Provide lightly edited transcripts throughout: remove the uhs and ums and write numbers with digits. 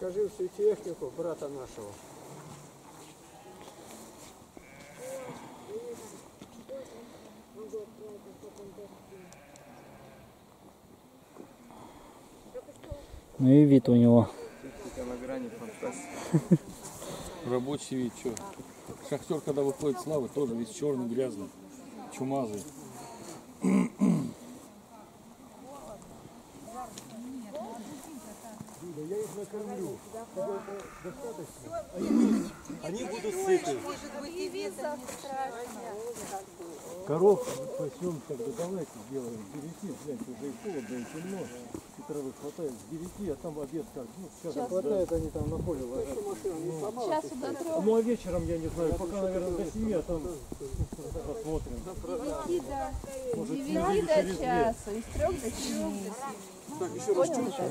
Покажи всю технику брата нашего. Ну и вид у него. На грани фантастики. Рабочий вид, что? Шахтер, когда выходит с лавы, тоже весь черный, грязный, чумазый. Я их накормлю. Достаточно. Они будут сыты. Коров пасем, как бы давайте сделаем. С 9, гляньте, уже и холодно, и темно. И травы хватает. С 9, а там обед как. Ну, сейчас хватает, да. Они там на поле ложат. Сейчас до 3. Ну а вечером я не знаю, пока, наверное, до 7, а там посмотрим. С 9 до часу, и с 3 до 7. Так, еще раз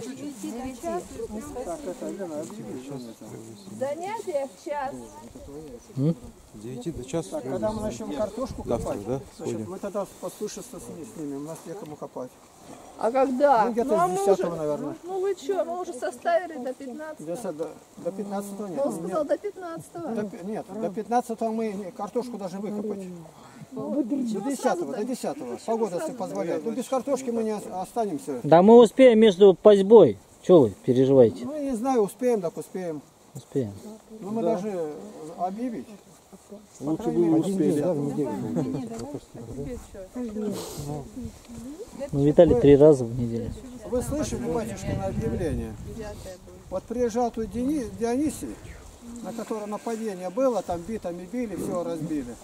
Занятия в час. С 9 до часа. когда мы начнем картошку копать, да, значит, мы тогда послушаться с ними, у нас некому копать. А когда? Ну, где-то а с мы 10, уже, наверное. ну вы что, мы уже составили до 15. До 15 нет. Он сказал до 15. Нет, до 15 мы картошку даже выкопать. До 10. Погода если позволяет. Ну, без картошки мы не останемся. Да мы успеем между пасьбой. Чего вы переживаете? Ну, не знаю, успеем, так успеем. Успеем. Ну, мы даже объявить. Лучше бы вы успели. Ну, Виталий 3 раза в неделю. Вы слышали, батюшка, на объявление? Вот приезжал тут Дионисий, на котором нападение было, там битами били, все разбили.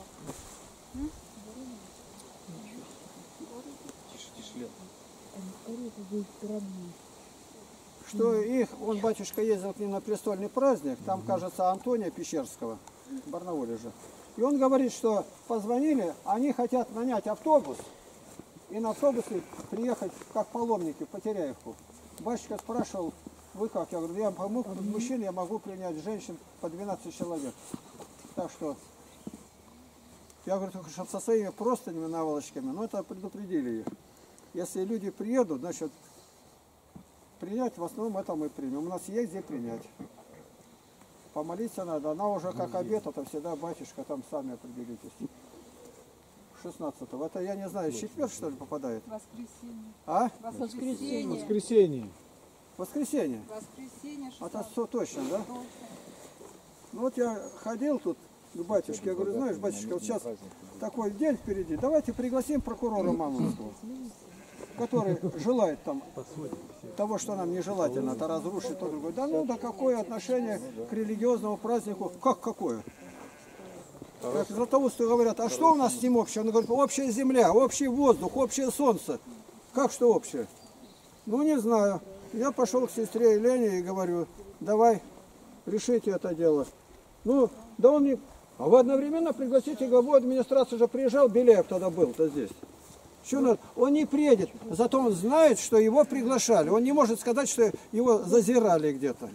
Что их, он, батюшка, ездил к ним на престольный праздник, там, кажется, Антония Пещерского, в Барнауле же. И он говорит, что позвонили, они хотят нанять автобус, и на автобусе приехать как паломники в Потеряевку. Батюшка спрашивал, вы как? Я говорю, я помог мужчин, я могу принять женщин по 12 человек. Так что, я говорю, только что со своими простынями, наволочками, но это предупредили их. Если люди приедут, значит, принять в основном это мы примем. У нас есть где принять. Помолиться надо. Она уже как обед, это всегда батюшка, там сами определитесь. 16-го. Это, я не знаю, четверг, что ли, попадает? Воскресенье. А? Воскресенье. Воскресенье. Воскресенье. Воскресенье. Это все точно, да? Ну вот я ходил тут к батюшке, я говорю, знаешь, батюшка, вот сейчас такой день впереди, давайте пригласим прокурора Мамонтского, который желает там того, что нам нежелательно, это разрушить, то другое. Да ну, да какое отношение к религиозному празднику? Как какое? Как златоусты говорят, а что у нас с ним общее? Он говорит, общая земля, общий воздух, общее солнце. Как что общее? Ну не знаю. Я пошел к сестре Елене и говорю, давай, решите это дело. Ну, да он мне... А вы одновременно пригласите главу администрации, же приезжал, Беляев тогда был-то здесь. Что надо? Он не приедет, зато он знает, что его приглашали. Он не может сказать, что его зазирали где-то.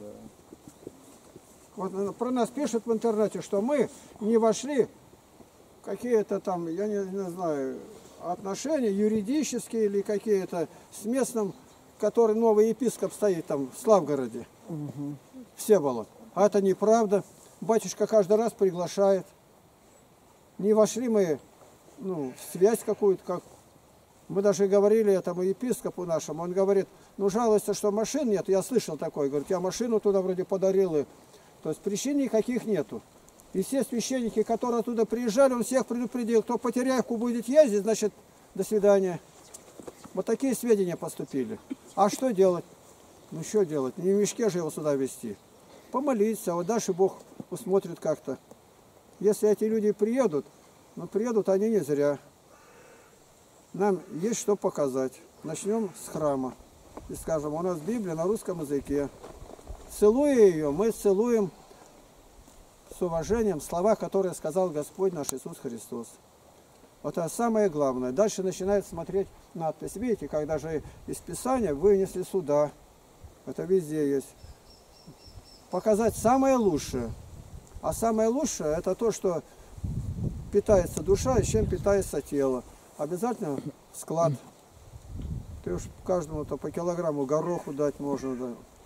Вот про нас пишут в интернете, что мы не вошли в какие-то там, я не знаю, отношения юридические или какие-то с местным, который новый епископ стоит там в Славгороде. Всеволод. А это неправда. Батюшка каждый раз приглашает. Не вошли мы, ну, в связь какую-то, как мы даже говорили этому епископу нашему, он говорит, ну жалуется, что машин нет, я слышал такое, говорит, я машину туда вроде подарил, и... то есть причин никаких нету. И все священники, которые туда приезжали, он всех предупредил, кто по Теряевку будет ездить, значит, до свидания. Вот такие сведения поступили. А что делать? Ну что делать, не в мешке же его сюда везти. Помолиться, а вот дальше Бог усмотрит как-то. Если эти люди приедут, но приедут они не зря. Нам есть что показать. Начнем с храма. И скажем, у нас Библия на русском языке. Целуя ее, мы целуем с уважением слова, которые сказал Господь наш Иисус Христос. Вот это самое главное. Дальше начинает смотреть надпись. Видите, когда же из Писания вынесли сюда. Это везде есть. Показать самое лучшее. А самое лучшее это то, что питается душа и чем питается тело. Обязательно склад. Ты уж каждому-то по килограмму гороху дать можно. Да.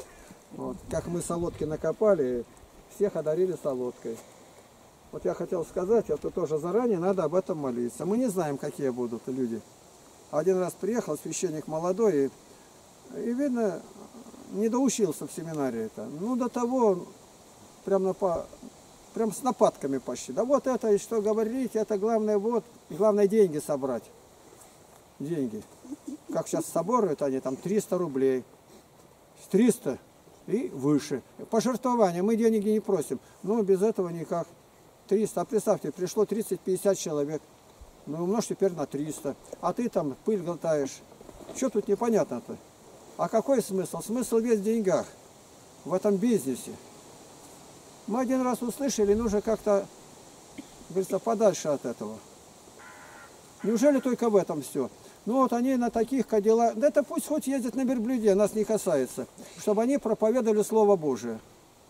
Вот. Как мы солодки накопали, всех одарили солодкой. Вот я хотел сказать, это тоже заранее надо об этом молиться. Мы не знаем, какие будут люди. Один раз приехал священник молодой, и видно, не доучился в семинарии-то. Ну, до того, прям с нападками почти. Да вот это, и что говорить, это главное, вот, главное деньги собрать. Деньги. Как сейчас соборуют они, там 300 рублей. 300 и выше. Пожертвования, мы деньги не просим. Но без этого никак. 300, а представьте, пришло 30-50 человек. Ну, умножь теперь на 300. А ты там пыль глотаешь. Что тут непонятно-то? А какой смысл? Смысл весь в деньгах. В этом бизнесе. Мы один раз услышали, нужно как-то, говорится, подальше от этого. Неужели только в этом все? Ну вот они на таких кадиллаках, да это пусть хоть ездят на верблюде, нас не касается. Чтобы они проповедовали Слово Божие.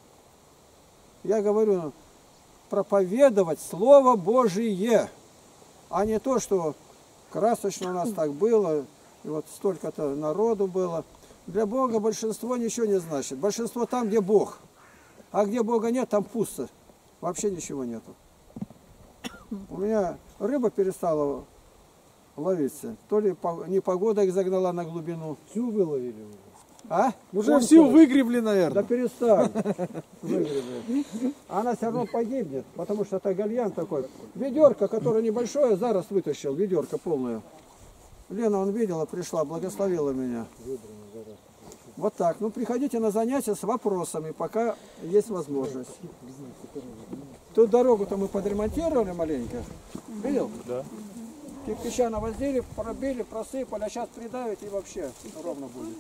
Я говорю, проповедовать Слово Божие, а не то, что красочно у нас так было, и вот столько-то народу было. Для Бога большинство ничего не значит. Большинство там, где Бог. А где Бога нет, там пусто. Вообще ничего нету. У меня рыба перестала ловиться. То ли непогода их загнала на глубину. Всю выловили уже. А? Уже Вон всю то. выгребли, Да наверное. перестань. Выгребли. Она все равно погибнет, потому что это гальян такой. Ведерко, которое небольшое, зараз вытащил. Ведерко полное. Лена, он видела, пришла, благословила меня. Вот так. Ну, приходите на занятия с вопросами, пока есть возможность. Тут дорогу-то мы подремонтировали маленько. Видел? Да. Кирпича воздели, пробили, просыпали, а сейчас придавить и вообще ровно будет.